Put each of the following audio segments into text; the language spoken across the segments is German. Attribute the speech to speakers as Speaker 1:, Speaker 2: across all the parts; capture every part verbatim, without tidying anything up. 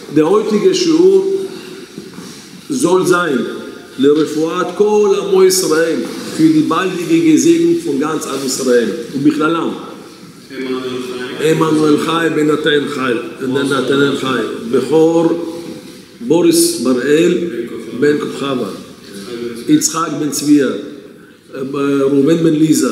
Speaker 1: Der heutige Shiur soll sein, Lerefuat Kol Amo Israel, für die baldige Gesegnung von ganz Am Israel. Und Bichlalam. Emanuel Chai ben Natan Chai, Natan Chai, Bechor Boris Baral ben Kuchava, Yitzchak ben Tzvia, Ruben ben Liza,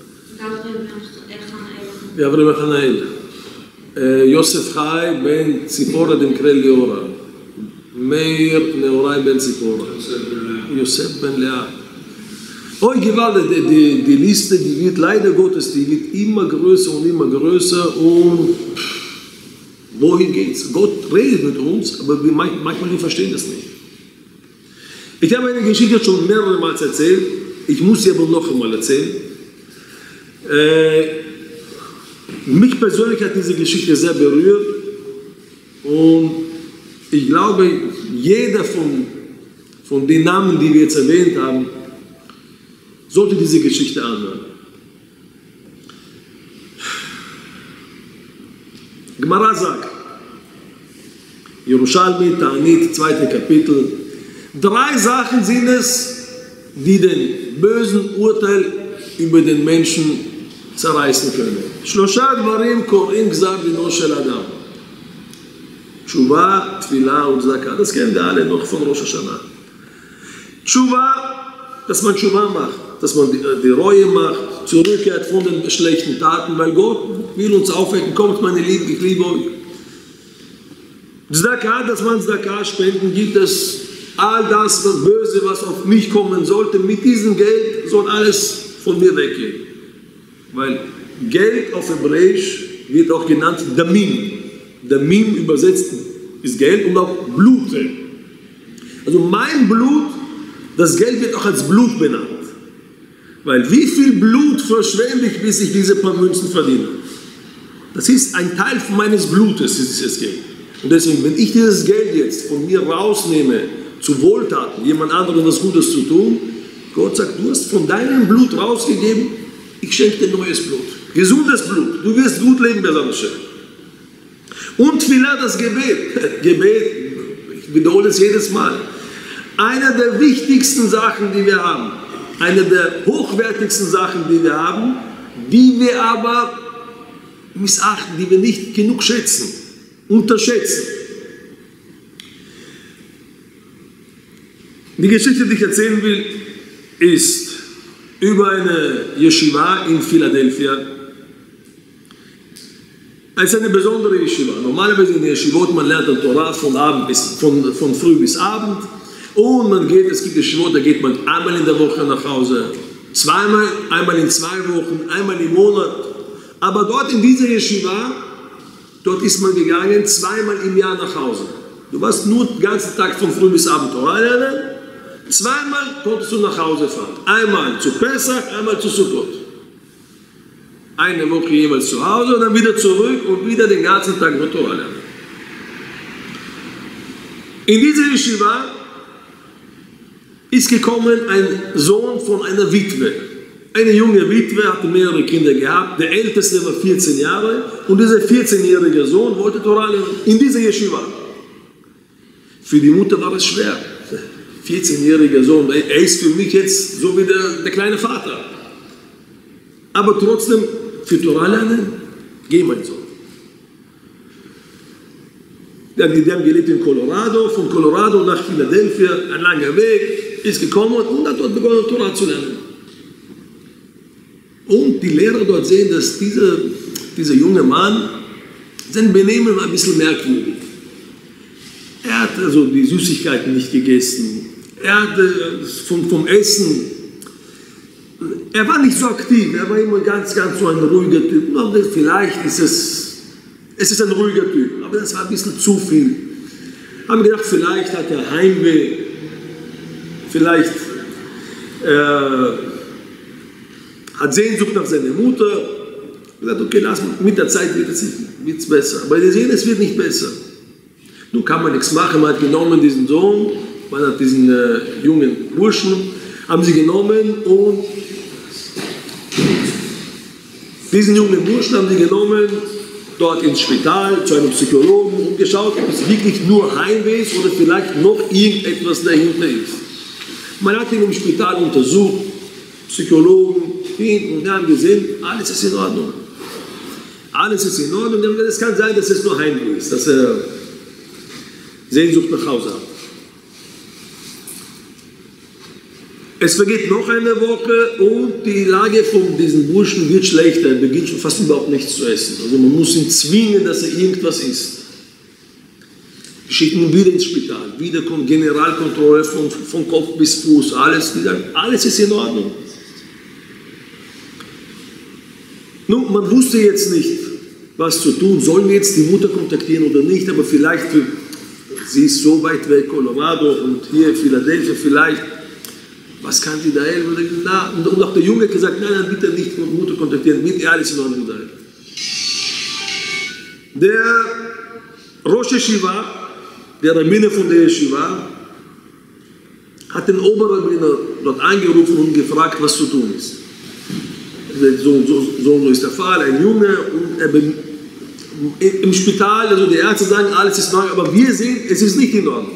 Speaker 1: Gabriel ben Chanael, Yosef Chai ben Tzipora dem Krel Liora, Meir Neorai ben Tzipora, Yosef ben Lea. Oh, gewaltig, die, die, die Liste, die wird leider Gottes, die wird immer größer und immer größer und wohin geht's? Gott redet mit uns, aber wir, manchmal wir verstehen das nicht. Ich habe eine Geschichte schon mehrere Mal erzählt, ich muss sie aber noch einmal erzählen. Äh, mich persönlich hat diese Geschichte sehr berührt und ich glaube, jeder von, von den Namen, die wir jetzt erwähnt haben, sollte diese Geschichte anhören. Gemara sagt, Yerushalmi, Ta'anit, zweite Kapitel, drei Sachen sind es, die den bösen Urteil über den Menschen zerreißen können. Shlosha Dvarim korin gzar dino shel Adam. Tshuva, Tfilah und Zakah. Das kennen wir alle noch von Rosh Hashanah. Tshuva, dass man Tshuva macht, dass man die, die Reue macht, zurückkehrt von den schlechten Taten, weil Gott will uns aufwecken, kommt meine Liebe, ich liebe euch. Zakah, dass man Zakah spenden, gibt es all das, das Böse, was auf mich kommen sollte, mit diesem Geld soll alles von mir weggehen. Weil Geld auf Hebräisch wird auch genannt Damim. Damim übersetzt ist Geld und auch Blut. Also mein Blut, das Geld wird auch als Blut benannt. Weil wie viel Blut verschwende ich, bis ich diese paar Münzen verdiene? Das ist ein Teil von meines Blutes, dieses Geld. Und deswegen, wenn ich dieses Geld jetzt von mir rausnehme, zu Wohltaten, jemand anderem was Gutes zu tun, Gott sagt, du hast von deinem Blut rausgegeben, ich schenke dir neues Blut. Gesundes Blut. Du wirst gut leben, besonders schön. Und vielleicht das Gebet. Gebet, ich wiederhole es jedes Mal. Eine der wichtigsten Sachen, die wir haben, eine der hochwertigsten Sachen, die wir haben, die wir aber missachten, die wir nicht genug schätzen, unterschätzen. Die Geschichte, die ich erzählen will, ist über eine Yeshiva in Philadelphia. Es ist eine besondere Yeshiva. Normalerweise in der Yeshivot, man lernt die Torah von, Abend bis, von, von früh bis Abend. Und man geht, es gibt Yeshivot, da geht man einmal in der Woche nach Hause, zweimal, einmal in zwei Wochen, einmal im Monat. Aber dort in dieser Yeshiva, dort ist man gegangen zweimal im Jahr nach Hause. Du warst nur den ganzen Tag von früh bis Abend Torah lernen. Zweimal konntest du nach Hause fahren. Einmal zu Pesach, einmal zu Sukkot. Eine Woche jeweils zu Hause und dann wieder zurück und wieder den ganzen Tag nur Torah lernen. In dieser Yeshiva ist gekommen ein Sohn von einer Witwe. Eine junge Witwe hatte mehrere Kinder gehabt. Der älteste war vierzehn Jahre und dieser vierzehnjährige Sohn wollte Torah lernen in dieser Yeshiva. Für die Mutter war es schwer. vierzehnjähriger Sohn, er ist für mich jetzt so wie der, der kleine Vater. Aber trotzdem, für Torah lernen, geh mein Sohn. Die haben gelebt in Colorado, von Colorado nach Philadelphia, ein langer Weg, ist gekommen und hat dort begonnen, Torah zu lernen. Und die Lehrer dort sehen, dass dieser, dieser junge Mann, sein Benehmen war ein bisschen merkwürdig. Er hat also die Süßigkeiten nicht gegessen. Er hatte vom, vom Essen, er war nicht so aktiv, er war immer ganz, ganz so ein ruhiger Typ. Vielleicht ist es, es ist ein ruhiger Typ, aber das war ein bisschen zu viel. Haben gedacht, vielleicht hat er Heimweh, vielleicht äh, hat Sehnsucht nach seiner Mutter. Ich dachte, okay, lass, mit der Zeit wird es besser. Aber wir sehen, es wird nicht besser. Nun kann man nichts machen, man hat genommen diesen Sohn, man hat diesen äh, jungen Burschen, haben sie genommen und diesen jungen Burschen haben sie genommen dort ins Spital zu einem Psychologen und geschaut, ob es wirklich nur Heimweh ist oder vielleicht noch irgendetwas dahinter ist. Man hat ihn im Spital untersucht, Psychologen, hin und haben gesehen, alles ist in Ordnung. Alles ist in Ordnung. Es kann sein, dass es nur Heimweh ist, dass er Sehnsucht nach Hause hat. Es vergeht noch eine Woche und die Lage von diesem Burschen wird schlechter. Er beginnt schon fast überhaupt nichts zu essen. Also man muss ihn zwingen, dass er irgendwas isst. Wir schicken ihn wieder ins Spital. Wieder kommt Generalkontrolle von, von Kopf bis Fuß. Alles, die sagen, alles ist in Ordnung. Nun, man wusste jetzt nicht, was zu tun. Sollen wir jetzt die Mutter kontaktieren oder nicht? Aber vielleicht, sie ist so weit weg, Colorado und hier Philadelphia vielleicht. Was kann sie da helfen? Und auch der Junge hat gesagt, nein, nein, bitte nicht die Mutter kontaktieren, mit ihr alles in Ordnung sein. Der Rosh Yeshiva, der Rabbiner von der Yeshiva, hat den Oberrabbiner dort angerufen und gefragt, was zu tun ist. So, so, so ist der Fall, ein Junge, und er, im Spital, also die Ärzte sagen, alles ist neu, aber wir sehen, es ist nicht in Ordnung.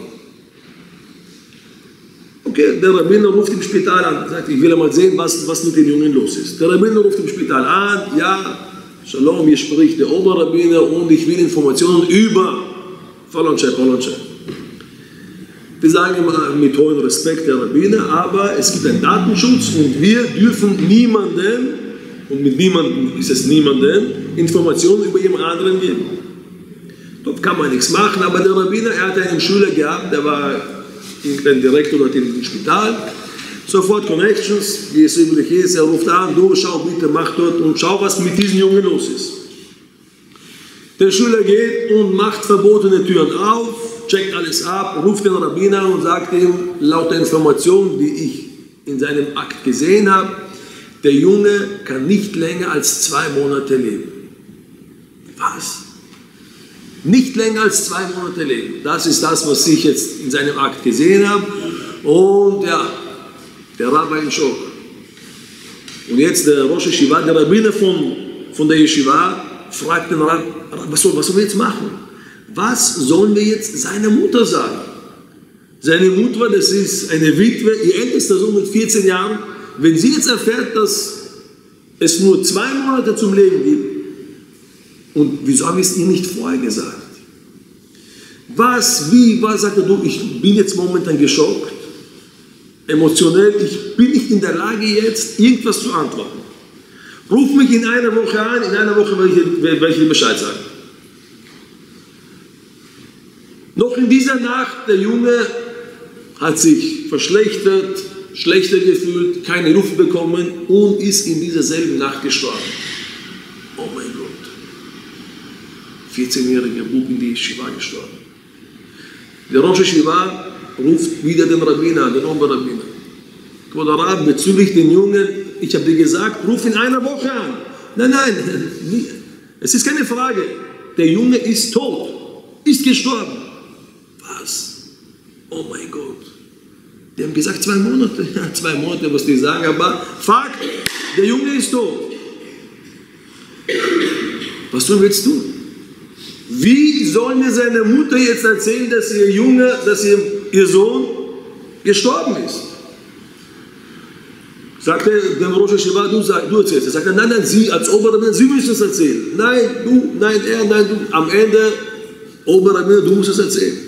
Speaker 1: Okay, der Rabbiner ruft im Spital an, sagt, ich will einmal sehen, was, was mit den Jungen los ist. Der Rabbiner ruft im Spital an, ja, Shalom, hier spricht der Oberrabbiner und ich will Informationen über Falonsche, Falonsche. Wir sagen immer mit hohem Respekt der Rabbiner, aber es gibt einen Datenschutz und wir dürfen niemandem, und mit niemandem ist es niemandem, Informationen über jemand anderen geben. Dort kann man nichts machen, aber der Rabbiner, er hatte einen Schüler gehabt, der war irgendein Direktor dort im Spital, sofort Connections, wie es üblich ist, er ruft an, du schau bitte, mach dort und schau, was mit diesem Jungen los ist. Der Schüler geht und macht verbotene Türen auf, checkt alles ab, ruft den Rabbiner und sagt ihm, laut der Information, die ich in seinem Akt gesehen habe, der Junge kann nicht länger als zwei Monate leben. Was? Nicht länger als zwei Monate leben. Das ist das, was ich jetzt in seinem Akt gesehen habe. Und ja, der Rabbi in Schock. Und jetzt der Rosh Yeshiva, der Rabbiner von, von der Yeshiva, fragt den Rabbi, was sollen was soll wir jetzt machen? Was sollen wir jetzt seiner Mutter sagen? Seine Mutter, das ist eine Witwe, ihr ältester Sohn mit vierzehn Jahren. Wenn sie jetzt erfährt, dass es nur zwei Monate zum Leben gibt, und wieso habe ich es ihr nicht vorher gesagt? Was, wie, was, sagt er, du, ich bin jetzt momentan geschockt, emotionell, ich bin nicht in der Lage jetzt, irgendwas zu antworten. Ruf mich in einer Woche an, in einer Woche werde ich dir Bescheid sagen. Noch in dieser Nacht, der Junge hat sich verschlechtert, schlechter gefühlt, keine Luft bekommen und ist in dieser selben Nacht gestorben. Oh mein Gott. vierzehnjähriger Bub in die Yeshiva gestorben. Der Rosh Yeshiva ruft wieder den Rabbiner, den Oberrabbiner. Quod Rab, bezüglich den Jungen, ich habe dir gesagt, ruf in einer Woche an. Nein, nein, es ist keine Frage. Der Junge ist tot, ist gestorben. Was? Oh mein Gott. Die haben gesagt, zwei Monate. Ja, zwei Monate, was die sagen, aber Fakt, der Junge ist tot. Was sollen wir jetzt tun? Wie sollen wir seiner Mutter jetzt erzählen, dass ihr Junge, dass ihr, ihr Sohn gestorben ist? Sagt er, dem Rosh Yeshiva, du, du erzählst. Er sagt, nein, nein, Sie als Oberrabbiner, Sie müssen es erzählen. Nein, du, nein, er, nein, du. Am Ende, Oberrabbiner, du musst es erzählen.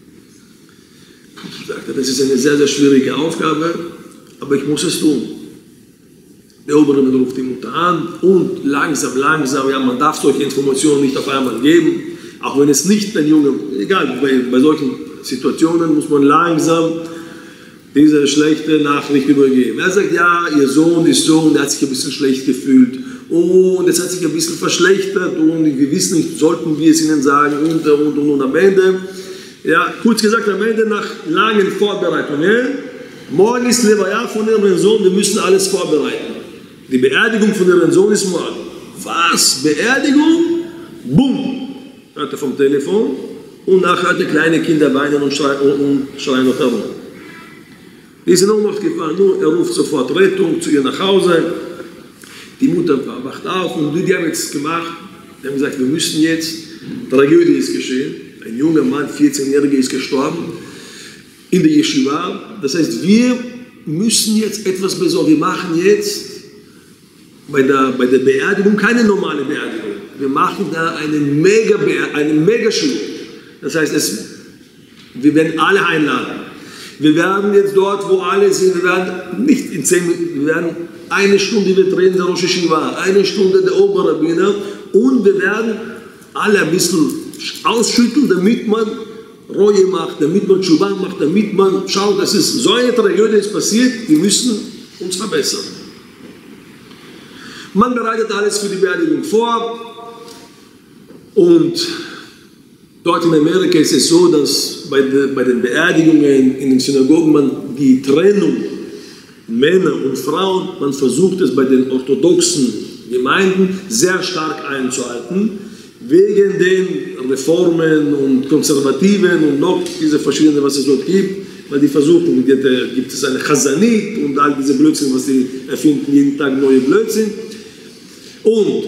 Speaker 1: Sagt er, das ist eine sehr, sehr schwierige Aufgabe, aber ich muss es tun. Der Oberrabbiner ruft die Mutter an und langsam, langsam, ja, man darf solche Informationen nicht auf einmal geben, auch wenn es nicht ein Junge, egal, bei, bei solchen Situationen muss man langsam diese schlechte Nachricht übergeben. Er sagt, ja, ihr Sohn ist so und er hat sich ein bisschen schlecht gefühlt und es hat sich ein bisschen verschlechtert und wir wissen nicht, sollten wir es ihnen sagen und, und, und, und am Ende, ja, kurz gesagt, am Ende nach langen Vorbereitungen, morgen ist Levaya von ihrem Sohn, wir müssen alles vorbereiten. Die Beerdigung von ihrem Sohn ist morgen. Was? Beerdigung? Bumm! Hört er vom Telefon und nachher hört er kleine Kinder weinen und schreien, und, und schreien noch herum. Die sind auch noch gefahren, nur er ruft sofort Rettung zu ihr nach Hause. Die Mutter wacht auf und die haben jetzt gemacht, Die haben gesagt, wir müssen jetzt, Tragödie ist geschehen, ein junger Mann, vierzehnjähriger, ist gestorben in der Yeshiva. Das heißt, wir müssen jetzt etwas besorgen. Wir machen jetzt bei der, bei der Beerdigung keine normale Beerdigung. Wir machen da eine mega eine Mega-Show. Das heißt, es, wir werden alle einladen. Wir werden jetzt dort, wo alle sind, wir werden nicht in zehn Minuten, wir werden eine Stunde, wir drehen der Rosh Hashiva, eine Stunde der Oberrabbiner und wir werden alle ein bisschen ausschütteln, damit man Reue macht, damit man Tshuva macht, damit man schaut, dass es so eine Tragödie ist passiert, wir müssen uns verbessern. Man bereitet alles für die Beerdigung vor und dort in Amerika ist es so, dass bei, de, bei den Beerdigungen in den Synagogen man die Trennung Männer und Frauen, man versucht es bei den orthodoxen Gemeinden sehr stark einzuhalten, wegen den Reformen und Konservativen und noch diese verschiedenen, was es dort gibt, weil die versuchen, gibt es eine Chazanit und all diese Blödsinn, was die erfinden, jeden Tag neue Blödsinn. Und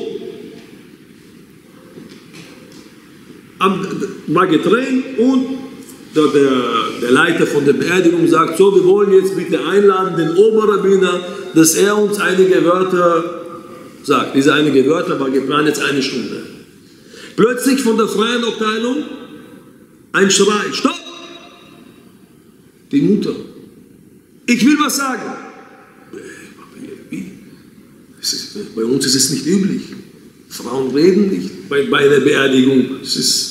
Speaker 1: war getrennt und der, der Leiter von der Beerdigung sagt, so, wir wollen jetzt bitte einladen, den Oberrabbiner, dass er uns einige Wörter sagt. Diese einige Wörter war geplant jetzt eine Stunde. Plötzlich von der freien Abteilung ein Schrei, stopp! Die Mutter, ich will was sagen. Wie? Bei uns ist es nicht üblich. Frauen reden nicht bei, bei der Beerdigung. Es ist,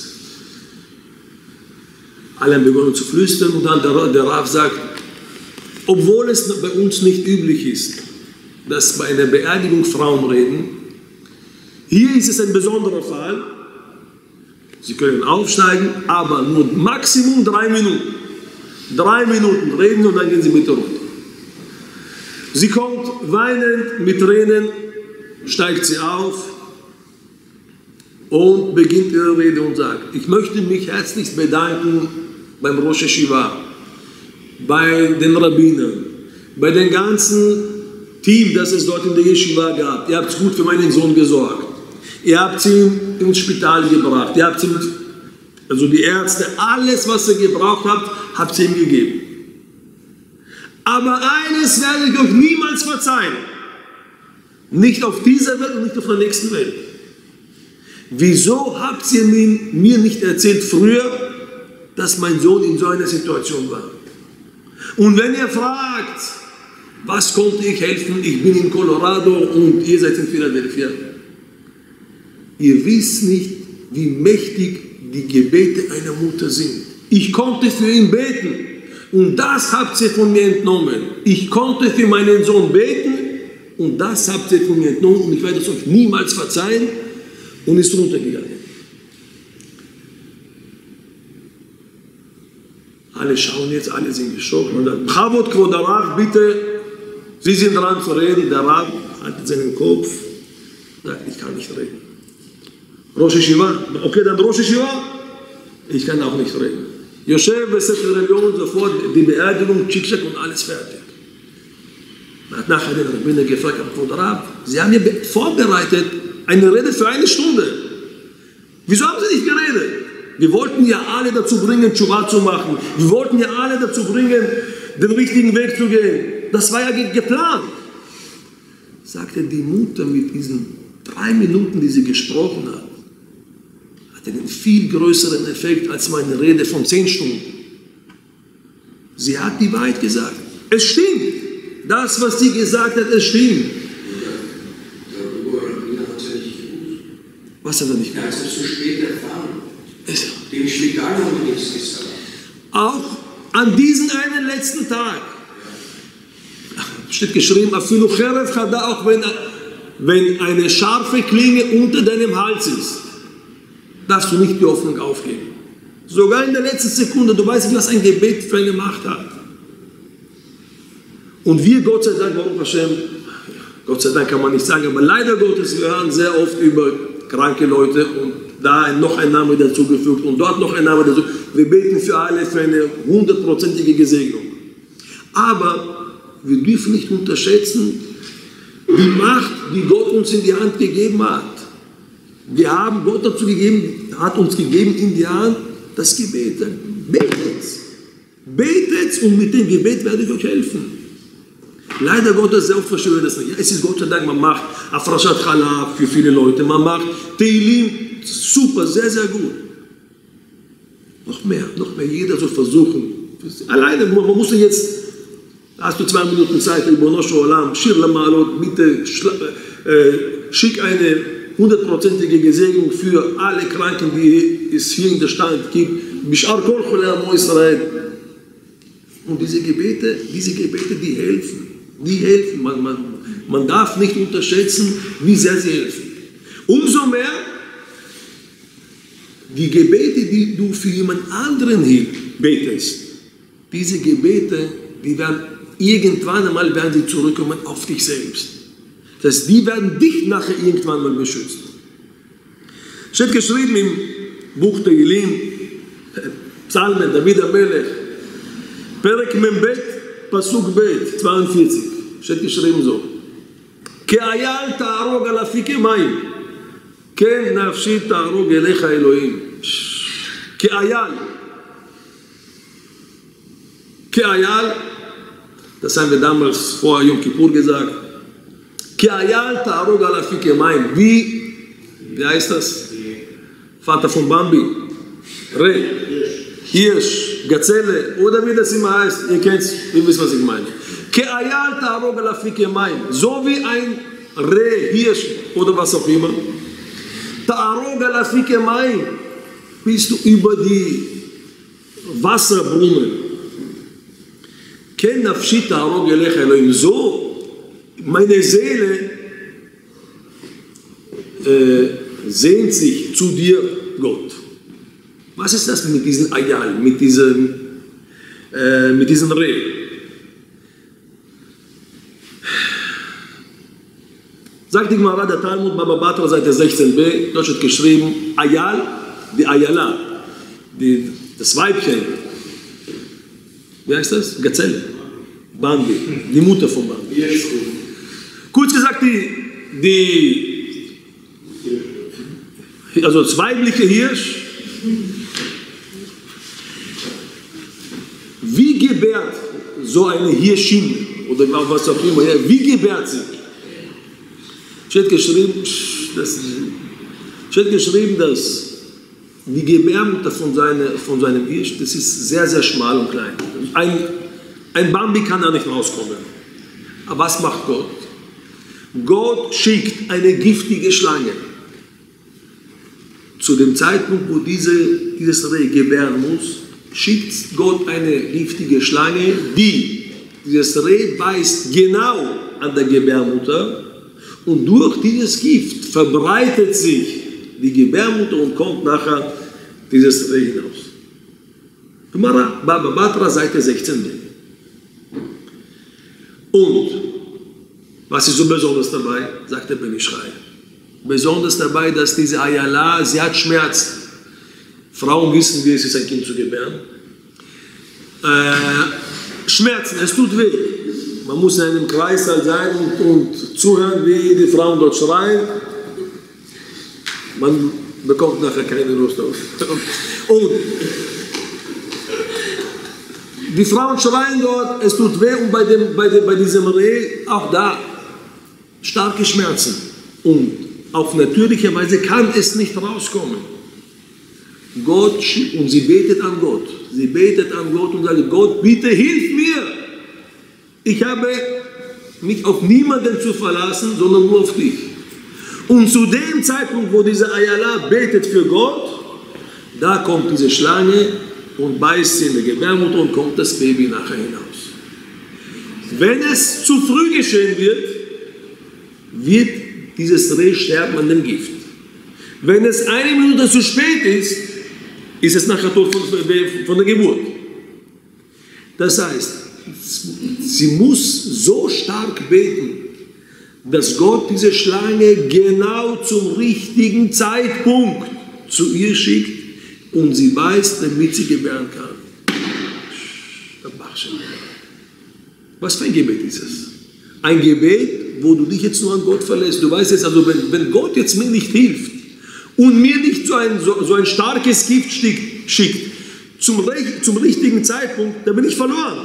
Speaker 1: alle haben begonnen zu flüstern und dann der, der Rav sagt, obwohl es bei uns nicht üblich ist, dass bei einer Beerdigung Frauen reden, hier ist es ein besonderer Fall. Sie können aufsteigen, aber nur Maximum drei Minuten. Drei Minuten reden und dann gehen Sie bitte runter. Sie kommt weinend, mit Tränen, steigt sie auf und beginnt ihre Rede und sagt, ich möchte mich herzlichst bedanken beim Rosh Hashiva, bei den Rabbinern, bei dem ganzen Team, das es dort in der Yeshiva gab. Ihr habt gut für meinen Sohn gesorgt. Ihr habt ihn ins Spital gebracht. Ihr habt ihm, also die Ärzte, alles, was ihr gebraucht habt, habt ihr ihm gegeben. Aber eines werde ich euch niemals verzeihen. Nicht auf dieser Welt und nicht auf der nächsten Welt. Wieso habt ihr mir nicht erzählt früher, dass mein Sohn in so einer Situation war? Und wenn ihr fragt, was konnte ich helfen, ich bin in Colorado und ihr seid in Philadelphia. Ihr wisst nicht, wie mächtig die Gebete einer Mutter sind. Ich konnte für ihn beten und das habt ihr von mir entnommen. Ich konnte für meinen Sohn beten und das habt ihr von mir entnommen und ich werde es euch niemals verzeihen, und ist runtergegangen. Alle schauen jetzt, alle sind geschockt und dann, Chavot Kvod Rav, bitte, Sie sind dran zu reden. Der Rav haltet seinen Kopf, sagt, ich kann nicht reden. Rosh Hashiva, okay, dann Rosh Hashiva, ich kann auch nicht reden. Yosef, Besefer Religion, sofort die Beerdigung, Tschick-Tschack und alles fertig. Man hat nachher den Rabbiner gefragt, Kvod Rav, Sie haben ja vorbereitet eine Rede für eine Stunde. Wieso haben Sie nicht geredet? Wir wollten ja alle dazu bringen, Tshuva zu machen. Wir wollten ja alle dazu bringen, den richtigen Weg zu gehen. Das war ja geplant. Sagte die Mutter mit diesen drei Minuten, die sie gesprochen hat, hat einen viel größeren Effekt als meine Rede von zehn Stunden. Sie hat die Wahrheit gesagt. Es stimmt. Das, was sie gesagt hat, es stimmt. Was hat er nicht gewusst? Er hat es zu spät erfahren. Dem Spital haben wir nichts gesagt. Auch an diesem einen letzten Tag steht geschrieben, auch wenn, wenn eine scharfe Klinge unter deinem Hals ist, darfst du nicht die Hoffnung aufgeben. Sogar in der letzten Sekunde, du weißt nicht, was ein Gebet für eine Macht hat. Und wir, Gott sei Dank, Baruch Hashem, Gott sei Dank kann man nicht sagen, aber leider Gottes, wir hören sehr oft über kranke Leute und da noch ein Name dazugefügt und dort noch ein Name dazu. Wir beten für alle für eine hundertprozentige Gesegnung. Aber wir dürfen nicht unterschätzen, die Macht, die Gott uns in die Hand gegeben hat. Wir haben Gott dazu gegeben, hat uns gegeben in die Hand das Gebet. Betet. Betet und mit dem Gebet werde ich euch helfen. Leider Gottes, sehr oft verstehen wir das nicht. Ja, es ist Gott sei Dank, man macht Afrashat Chalab für viele Leute, man macht Teilim, super, sehr, sehr gut. Noch mehr, noch mehr, jeder soll versuchen. Alleine, man muss jetzt, hast du zwei Minuten Zeit, Ribono Shel Olam, Shir Lamalot, bitte äh, schick eine hundertprozentige Gesegnung für alle Kranken, die es hier in der Stadt gibt. Bishar Kol Cholei Amo Israel. Und diese Gebete, diese Gebete, die helfen. Die helfen. Man, man, man darf nicht unterschätzen, wie sehr sie helfen. Umso mehr die Gebete, die du für jemand anderen betest, diese Gebete, die werden irgendwann einmal werden sie zurückkommen auf dich selbst. Das heißt, die werden dich nachher irgendwann mal beschützen. Steht geschrieben im Buch Teilim, Psalmen, David HaMelech, Perek Membet, Pasuk Bet, zweiundvierzig, steht geschrieben so. Ke'ayal ta'arog al afike mayim, ken nafshi ta'arog elecha Elohim. Ke'ayal. Ke'ayal, das haben wir damals vor Yom Kippur gesagt. Ke'ayal ta'arog al afike mayim. Wie, wie heißt das? Vater von Bambi. Reh. Hirsch, Gazelle, oder wie das immer heißt, ihr kennt es, ihr wisst, was ich meine. Ke'ayal ta'arog al afike mayim. So wie ein Reh, Hirsch oder was auch immer. Ta'arog al afike mayim. Bist du über die Wasserbrunnen. Ken nafshi ta'arog elecha Elohim. So, meine Seele äh, sehnt sich zu dir, Gott. Was ist das mit diesem Ayal, mit diesem, äh, mit diesem Reh? Sagt die Gemara, der Talmud, Baba Batra, Seite sechzehn b, dort steht geschrieben, Ayal, die Ayala, die, das Weibchen, wie heißt das? Gazelle, Bambi, die Mutter von Bambi. Kurz gesagt, die, die, also das weibliche Hirsch, wie gebärt so eine Hirschin oder was auch immer, ja, wie gebärt sie? Steht geschrieben, das, steht geschrieben, dass die Gebärmutter von, seine, von seinem Hirsch, das ist sehr, sehr schmal und klein. Ein, ein Bambi kann da nicht rauskommen. Aber was macht Gott? Gott schickt eine giftige Schlange. Zu dem Zeitpunkt, wo diese, dieses Reh gebären muss, schickt Gott eine giftige Schlange, die, dieses Reh beißt genau an der Gebärmutter und durch dieses Gift verbreitet sich die Gebärmutter und kommt nachher dieses Reh hinaus. Gemara, Baba Batra, Seite sechzehn b. Und, was ist so besonders dabei? Sagt der Ben Ischai. Besonders dabei, dass diese Ayala, sie hat Schmerzen. Frauen wissen, wie es ist, ein Kind zu gebären. Äh, Schmerzen, es tut weh. Man muss in einem Kreißsaal sein und, und zuhören, wie die Frauen dort schreien. Man bekommt nachher keine Lust auf. Und die Frauen schreien dort, es tut weh, und bei, dem, bei, dem, bei diesem Reh auch da starke Schmerzen. Und auf natürliche Weise kann es nicht rauskommen. Gott, und sie betet an Gott. Sie betet an Gott und sagt, Gott, bitte hilf mir. Ich habe mich auf niemanden zu verlassen, sondern nur auf dich. Und zu dem Zeitpunkt, wo diese Ayala betet für Gott, da kommt diese Schlange und beißt sie in die Gebärmutter und kommt das Baby nachher hinaus. Wenn es zu früh geschehen wird, wird dieses Reh sterben an dem Gift. Wenn es eine Minute zu spät ist, ist es nachher tot von, von der Geburt. Das heißt, sie muss so stark beten, dass Gott diese Schlange genau zum richtigen Zeitpunkt zu ihr schickt und sie beißt, damit sie gebären kann. Was für ein Gebet ist es? Ein Gebet, wo du dich jetzt nur an Gott verlässt. Du weißt jetzt, also wenn, wenn Gott jetzt mir nicht hilft und mir nicht so ein, so, so ein starkes Gift schickt, zum, zum richtigen Zeitpunkt, dann bin ich verloren.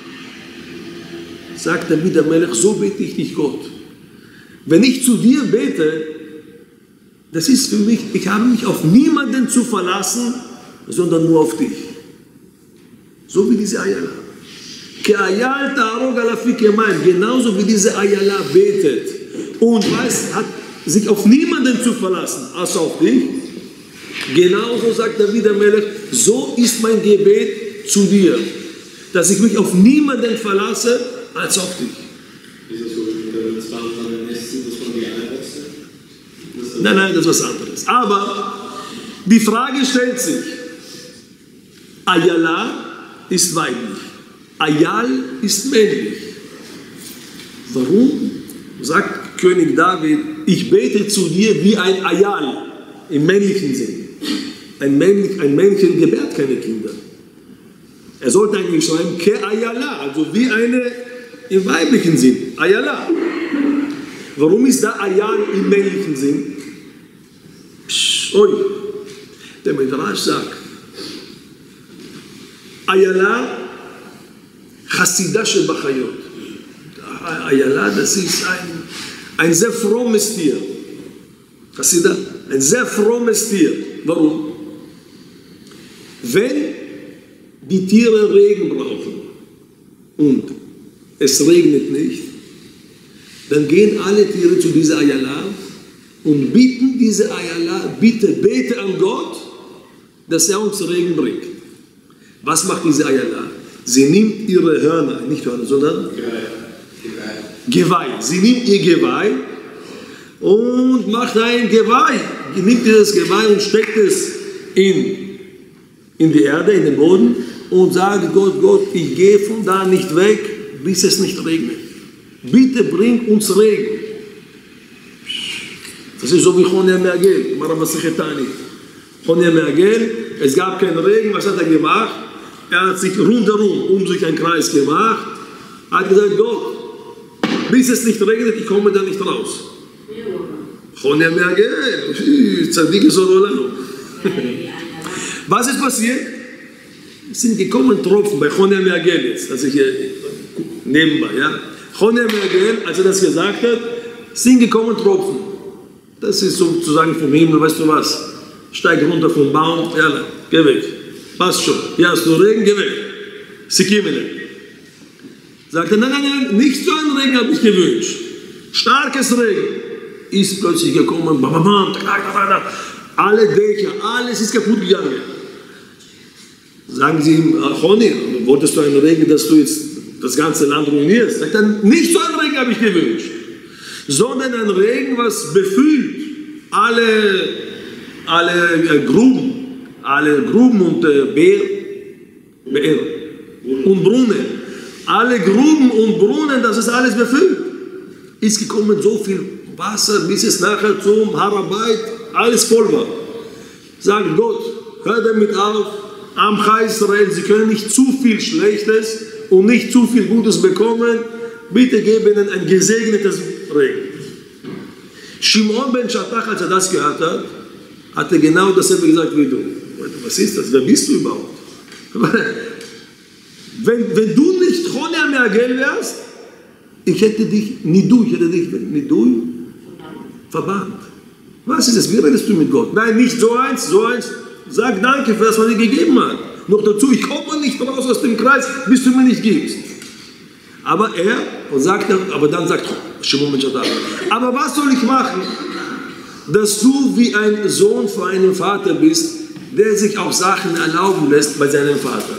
Speaker 1: Sagt David HaMelech, so bete ich dich, Gott. Wenn ich zu dir bete, das ist für mich, ich habe mich auf niemanden zu verlassen, sondern nur auf dich. So wie diese Ayala. Genauso wie diese Ayala betet und weiß, hat sich auf niemanden zu verlassen, als auf dich. Genauso sagt David HaMelech, so ist mein Gebet zu dir, dass ich mich auf niemanden verlasse, als auf dich.
Speaker 2: Ist das so, das war dann Essen, das waren die Eierboxe?
Speaker 1: Nein, nein, das ist was anderes. Aber die Frage stellt sich, Ayala ist weiblich, Ayal ist männlich. Warum sagt König David, ich bete zu dir wie ein Ayal im männlichen Sinn? Ein, männlich, ein Männchen gebärt keine Kinder. Er sollte eigentlich schreiben, Ke Ayala, also wie eine im weiblichen Sinn, Ayala. Warum ist da Ayal im männlichen Sinn? Psch, oi, der Midrash sagt, Ayala, Chassidah Shebachayot. Ayala, das ist ein, ein sehr frommes Tier. Chassidah, ein sehr frommes Tier. Warum? Wenn die Tiere Regen brauchen und es regnet nicht, dann gehen alle Tiere zu dieser Ayala und bitten diese Ayala, bitte bete an Gott, dass er uns Regen bringt. Was macht diese Ayala? Sie nimmt ihre Hörner, nicht Hörner, sondern Geweih. Sie nimmt ihr Geweih und macht ein Geweih. Sie nimmt dieses Geweih und steckt es in, in die Erde, in den Boden und sagt, Gott, Gott, ich gehe von da nicht weg, bis es nicht regnet. Bitte bring uns Regen. Das ist so wie Chonia Me'agel, Marabasichetani. Chonia Me'agel, es gab keinen Regen, was hat er gemacht? Er hat sich rundherum um sich einen Kreis gemacht, hat gesagt, Gott, bis es nicht regnet, ich komme da nicht raus. Chonia Me'agel, Tzaddik ist Olano. Was ist passiert? Es sind gekommen Tropfen bei Chonia Me'agel jetzt, das ist hier nebenbei, ja. Chonia Me'agel, als er das gesagt hat, sind gekommen Tropfen. Das ist sozusagen vom Himmel, weißt du was? Steig runter vom Baum, ja, geh weg. Passt schon. Hier hast du Regen, geh weg. Sikimene. Sagt er, nein, nein, nein, nicht so einen Regen habe ich gewünscht. Starkes Regen. Ist plötzlich gekommen, bam, bam, bam, alle Dächer, alles ist kaputt gegangen. Sagen sie ihm, Choni, wolltest du einen Regen, dass du jetzt das ganze Land ruinierst? Sagt er, nicht so einen Regen habe ich gewünscht, sondern ein Regen, was befüllt alle, alle äh, Gruben, alle Gruben und äh, Beer, Beer und Brunnen. Alle Gruben und Brunnen, das ist alles befüllt. Ist gekommen so viel Wasser, bis es nachher zum Harabait alles voll war. Sagt Gott, hör damit auf, Amcha Israel, sie können nicht zu viel Schlechtes und nicht zu viel Gutes bekommen. Bitte gib ihnen ein gesegnetes Regen. Shimon ben Shattach, als er das gehört hat, hat er genau dasselbe gesagt wie du. Was ist das? Wer bist du überhaupt? Wenn, wenn du nicht Chonia Me'agel wärst, ich hätte dich, nicht du, ich hätte dich, nicht du, verbannt. Was ist das? Wie redest du mit Gott? Nein, nicht so eins, so eins. Sag danke für das, was dir gegeben hat. Noch dazu, ich komme nicht raus aus dem Kreis, bis du mir nicht gibst. Aber er, und sagt, aber dann sagt Shimon ben Shattach, aber was soll ich machen, dass du wie ein Sohn für einen Vater bist, der sich auch Sachen erlauben lässt bei seinem Vater.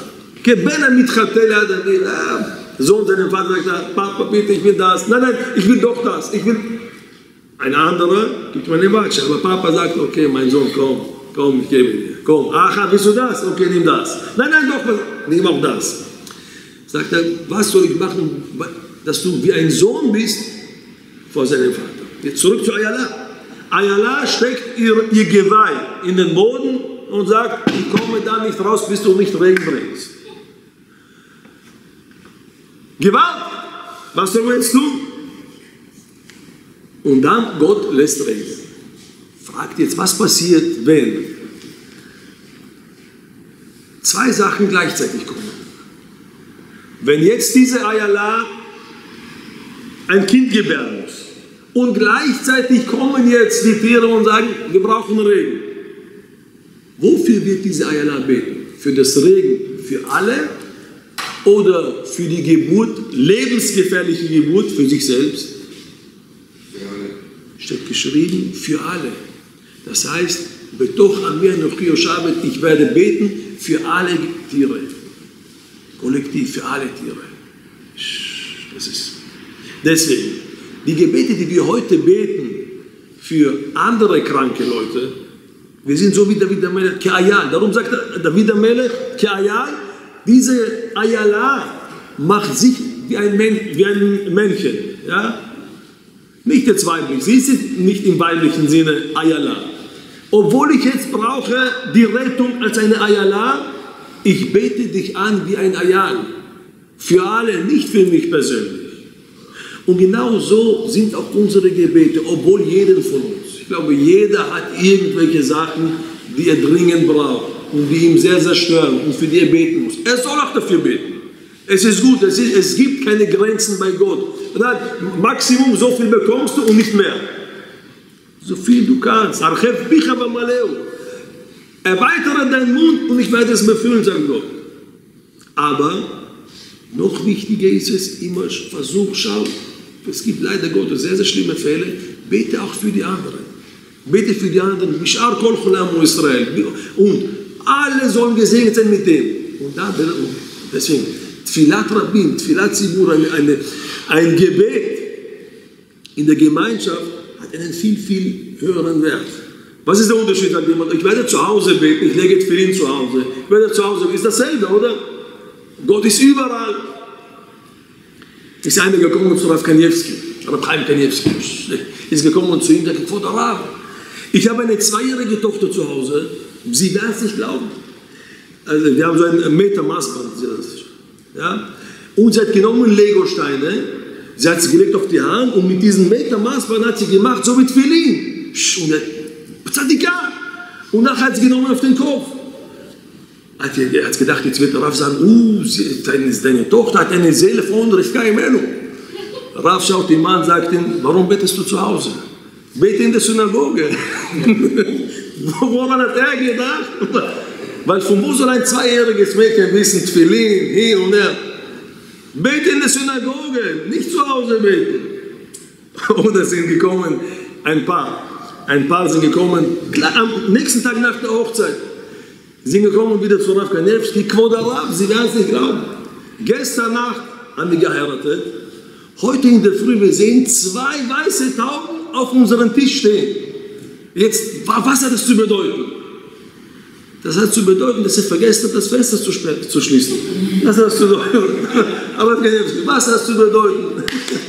Speaker 1: Sohn seinem Vater sagt, Papa, bitte, ich will das. Nein, nein, ich will doch das. Ich will. Ein anderer gibt mir eine Watsche, aber Papa sagt, okay, mein Sohn, komm, komm, ich gebe dir. Komm, ach, willst du das? Okay, nimm das. Nein, nein, doch, nimm auch das. Sagt er, was soll ich machen, dass du wie ein Sohn bist vor seinem Vater? Jetzt zurück zu Ayala. Ayala steckt ihr, ihr Geweih in den Boden und sagt, ich komme da nicht raus, bis du nicht Regen bringst. Gewalt! Was soll man jetzt tun? Und dann Gott lässt Regen. fragt jetzt, was passiert, wenn zwei Sachen gleichzeitig kommen? Wenn jetzt diese Ayala ein Kind gebären muss und gleichzeitig kommen jetzt die Tiere und sagen, wir brauchen Regen. Wofür wird diese Ayala beten? Für das Regen für alle oder für die Geburt, lebensgefährliche Geburt für sich selbst?
Speaker 2: Für alle.
Speaker 1: Steht geschrieben, für alle. Das heißt, betoch an mir noch Shabbat, ich werde beten für alle Tiere. Kollektiv, für alle Tiere. Das ist. Deswegen, die Gebete, die wir heute beten für andere kranke Leute, wir sind so wie David HaMelech, Ke'ayal. Darum sagt David HaMelech, Ke'ayal, diese Ayala macht sich wie ein, wie ein Männchen. Ja? Nicht jetzt weiblich, sie ist nicht im weiblichen Sinne Ayala. Obwohl ich jetzt brauche die Rettung als eine Ayala, ich bete dich an wie ein Ayal. Für alle, nicht für mich persönlich. Und genau so sind auch unsere Gebete, obwohl jeder von uns, ich glaube, jeder hat irgendwelche Sachen, die er dringend braucht und die ihm sehr, sehr stören und für die er beten muss. Er soll auch dafür beten. Es ist gut, es, ist, es gibt keine Grenzen bei Gott. Maximum so viel bekommst du und nicht mehr. So viel du kannst. Erweitere deinen Mund und ich werde es befüllen, sagt Gott. Aber noch wichtiger ist es, immer versuch, schau, es gibt leider Gottes sehr, sehr schlimme Fälle, bete auch für die anderen. Bete für die anderen. Und alle sollen gesegnet sein mit dem. Und da, deswegen, Tfilat Rabbin, Tfilat Zibur, eine, eine, ein Gebet in der Gemeinschaft hat einen viel, viel höheren Wert. Was ist der Unterschied? Ich werde zu Hause beten, ich lege Tfilin zu Hause. Ich werde zu Hause, ist dasselbe, oder? Gott ist überall. Ist einer gekommen zu Rav Kaniewski, Rav Chaim Kaniewski, ist gekommen und zu ihm und gesagt, Rav, ich habe eine zweijährige Tochter zu Hause, sie wird es nicht glauben. Also, wir haben so ein Meter-Maßband, ja? Und sie hat genommen Legosteine, sie hat sie gelegt auf die Hand und mit diesem Meter-Maßband hat sie gemacht, so mit Tfilin. Und er, und nachher hat sie genommen auf den Kopf. Er hat gedacht, jetzt wird der Rav sagen, uh, deine, deine Tochter hat eine Seele von Rivka Imenu. Rav schaut den Mann und sagt ihm, warum betest du zu Hause? Bete in der Synagoge. Woran hat er gedacht? Weil von wo soll ein zweijähriges Mädchen wissen, Tfilin, hier und her. Bete in der Synagoge, nicht zu Hause beten. Oder sind gekommen ein Paar. Ein Paar sind gekommen, am nächsten Tag nach der Hochzeit. Sie sind gekommen wieder zu Rav Kaniewski, Kvod Rav, Sie werden es nicht glauben. Gestern Nacht haben wir geheiratet. Heute in der Früh, wir sehen zwei weiße Tauben auf unserem Tisch stehen. Jetzt, was hat das zu bedeuten? Das hat zu bedeuten, dass sie vergessen hat, das Fenster zu, zu schließen. Das hat zu bedeuten. Aber was hat das zu bedeuten?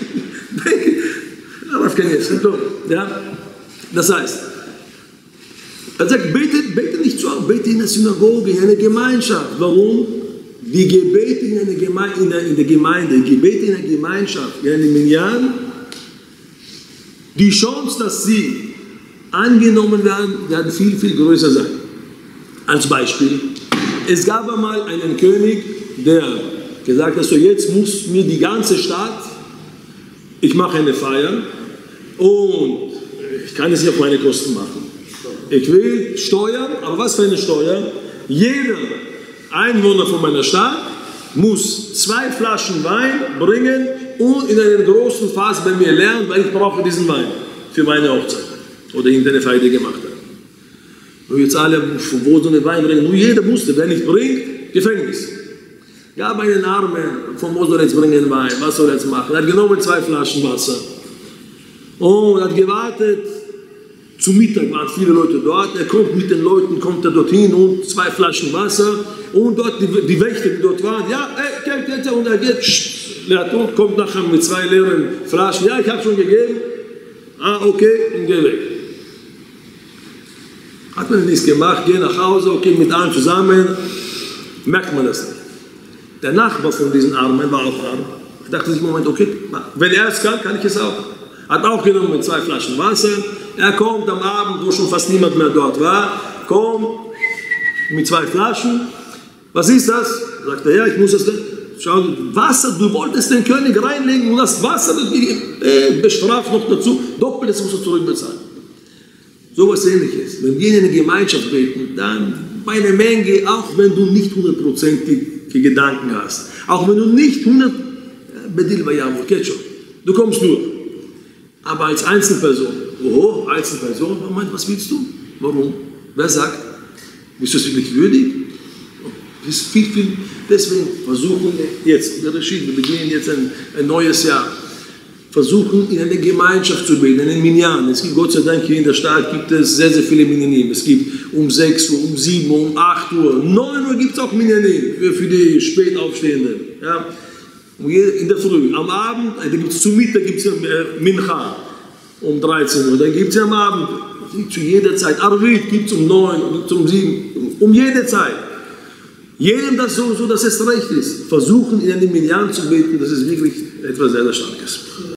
Speaker 1: Rav Kaniewski, ja? Das heißt, er sagt, bete, bete nicht zu Hause, bete in der Synagoge, in einer Gemeinschaft. Warum? Die Gebete in, eine Geme in, der, in der Gemeinde, die Gebete in der Gemeinschaft, in einem Minyan, die Chance, dass sie angenommen werden, werden viel, viel größer sein. Als Beispiel, es gab einmal einen König, der gesagt hat, so jetzt muss mir die ganze Stadt, ich mache eine Feier und ich kann es nicht auf meine Kosten machen. Ich will Steuern, aber was für eine Steuer? Jeder Einwohner von meiner Stadt muss zwei Flaschen Wein bringen und in einem großen Fass bei mir lernen, weil ich brauche diesen Wein für meine Hochzeit oder irgendeine Feier, die gemacht hat. Und jetzt alle, von wo so einen Wein bringen, nur jeder musste, wer nicht bringt, Gefängnis. Gab einen Armen, von wo soll er jetzt bringen Wein, was soll er jetzt machen? Er hat genommen zwei Flaschen Wasser und hat gewartet. Zum Mittag waren viele Leute dort, er kommt mit den Leuten, kommt er dorthin und zwei Flaschen Wasser und dort die, die Wächter, die dort waren, ja, ey, geht, geht, und er geht, pssst, kommt nachher mit zwei leeren Flaschen, ja, ich habe schon gegeben, ah, okay, und geh weg. Hat man nichts gemacht, geh nach Hause, okay, mit allen zusammen, merkt man das nicht. Der Nachbar von diesen Armen war auch arm. Er dachte sich im Moment, okay, wenn er es kann, kann ich es auch. Hat auch genommen mit zwei Flaschen Wasser. Er kommt am Abend, wo schon fast niemand mehr dort war, kommt mit zwei Flaschen. Was ist das? Sagt er, ja, ich muss das. Schau, Wasser, du wolltest den König reinlegen und das Wasser wird äh, bestraft noch dazu. Doppeltes musst du zurückbezahlen. So was Ähnliches. Wenn wir in eine Gemeinschaft beten, dann bei einer Menge, auch wenn du nicht hundertprozentige Gedanken hast, auch wenn du nicht hundert, du kommst durch. Aber als Einzelperson, oh, Einzelperson, was willst du? Warum? Wer sagt? Bist du es wirklich würdig? Das ist viel, viel, deswegen versuchen wir jetzt, wir beginnen jetzt ein, ein neues Jahr, versuchen in eine Gemeinschaft zu beten, in einen Minyan. Es gibt Gott sei Dank hier in der Stadt gibt es sehr, sehr viele Minyanim. Es gibt um sechs Uhr, um sieben Uhr, um acht Uhr, neun Uhr gibt es auch Minyanim für, für die Spätaufstehenden. Ja. In der Früh, am Abend, da gibt's, zu Mittag gibt es Mincha um dreizehn Uhr, dann gibt es am Abend, zu jeder Zeit, Arvit gibt es um neun, um sieben, um jede Zeit. Jedem das so, so, dass es recht ist. Versuchen in einem Minyan zu beten, das ist wirklich etwas sehr, sehr Starkes.